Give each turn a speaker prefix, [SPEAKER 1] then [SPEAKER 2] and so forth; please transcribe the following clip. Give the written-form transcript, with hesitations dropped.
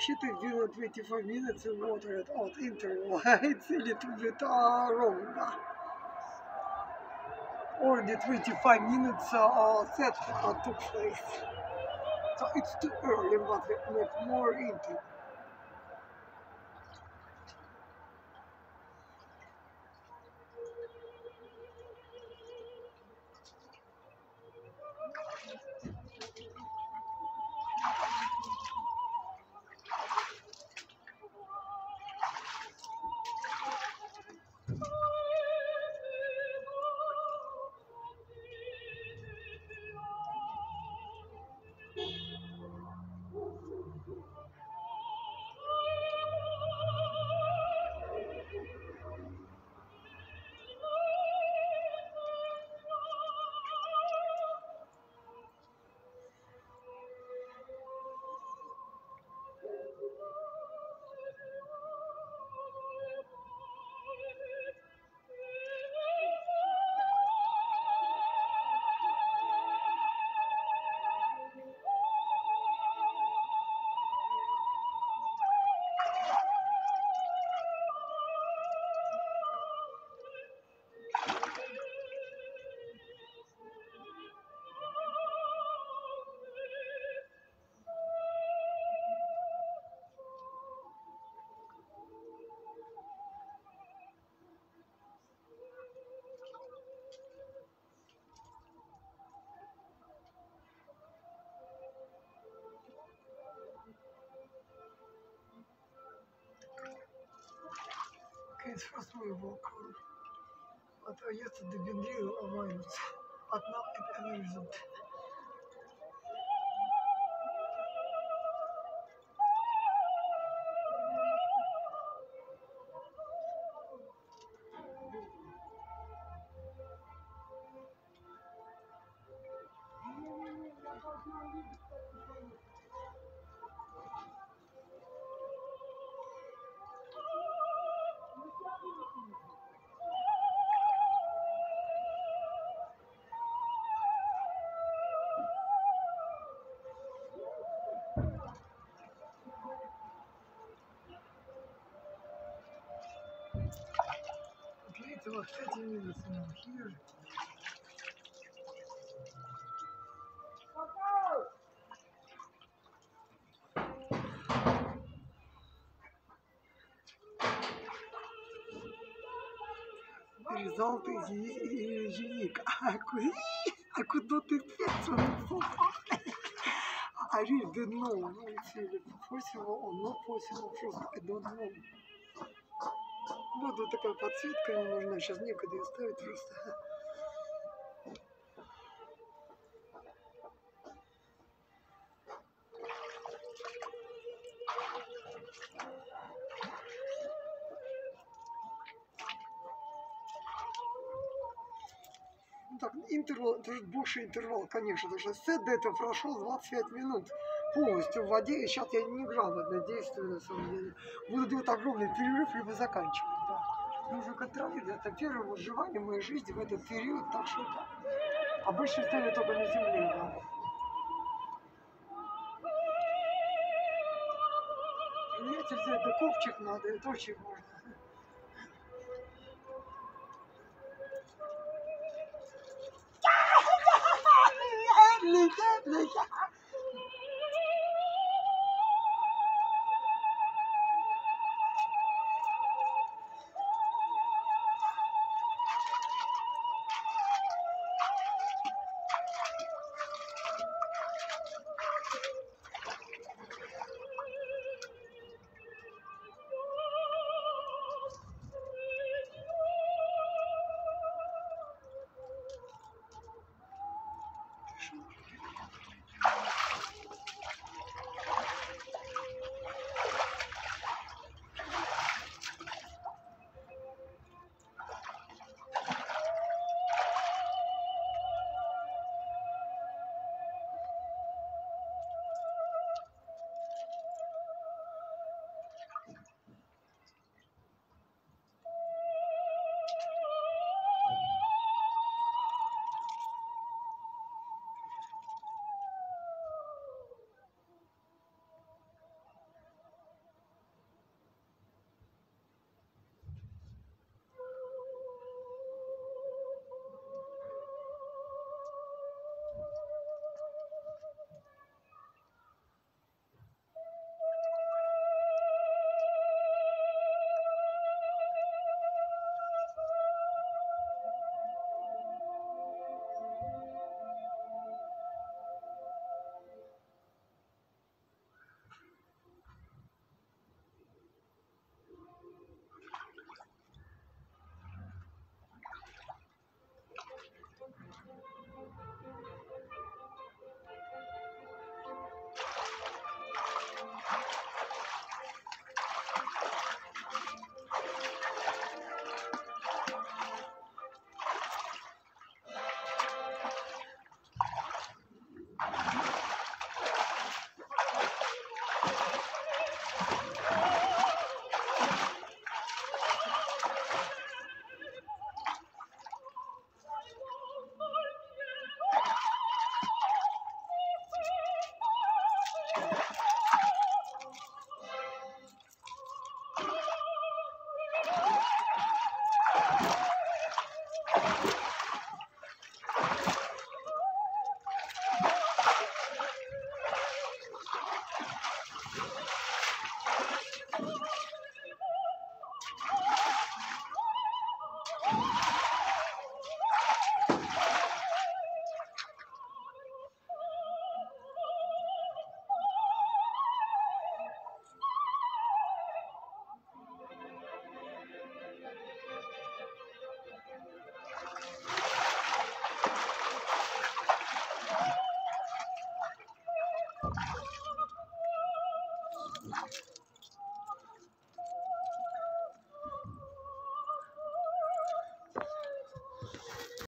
[SPEAKER 1] Вообще-то do not 25 minutes water at odd interval. It's a little bit wrong. Or the 25 minutes set took place. So it's too early, but we make more into. Okay, first we walk on. But yesterday been real minutes. But now it isn't. Okay, it's about 30 minutes now here. Result is unique. I could not expect so fast. I really don't know. It's really possible or not possible. Просто I don't know. Вот такая подсветка не нужна. Сейчас некогда ее ставить просто. Так, интервал, это же больше интервал, конечно, потому что сет до этого прошел 25 минут полностью в воде, и сейчас я неграмотно действую, на самом деле. Буду делать огромный перерыв, либо заканчивать, да. Нужно контролировать, это первое выживание в моей жизни в этот период, так что да. Обычно ставят только на земле, да. Понимаете, взять да ковчик надо, это очень важно.